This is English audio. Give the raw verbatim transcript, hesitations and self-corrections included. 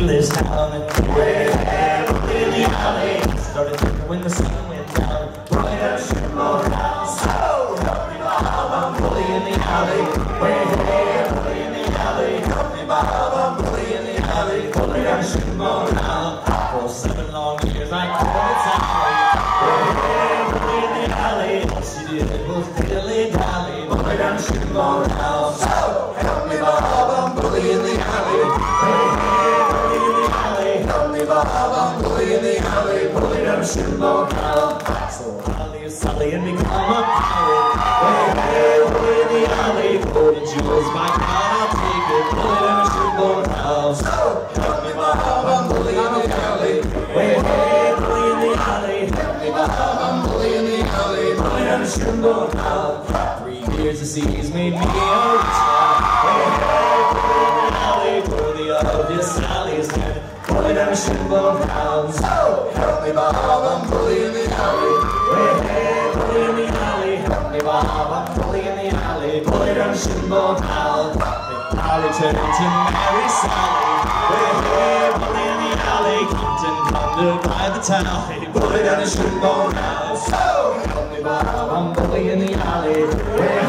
through this town. Way ahead, bully in the alley. Started drinking when the sun went down. Bully and Shimbo now. So help me Bob, I'm bully in the alley. Way ahead, bully in the alley. Help me Bob, I'm bully in the alley. Bully and Shimbo now. For seven long years I called it Sally. Way ahead, bully in the alley. All she did was dilly dally. Bully and Shimbo now. So help me Bob, I'm bully in the alley. Way ahead, bully in the alley. Help me Bob, I'm bully in the alley. Bully and Shimbo now. So I'll leave Sally and become a pirate. Way ahead, bully in the alley. For the jewels, my God, I'll take it. Bully and Shimbo now. So help me Bob, I'm bully in the alley. Way ahead, bully in the alley. Help me Bob, I'm bully in the alley. Bully and Shimbo now. Three years the seas made me a rich man. Way ahead, bully in the alley. Worthy of his Sally's head. Bully and Shimbo now. So help me Bob, I'm bully in the alley. Way ahead, bully in the alley. Help me Bob, I'm bully in the alley. Bully and Shimbo now. Then I returned to marry Sally. Way ahead, bully in the alley. Compton plundered by the tally. Bully and Shimbo now. So help me Bob, I'm bully in the alley. Way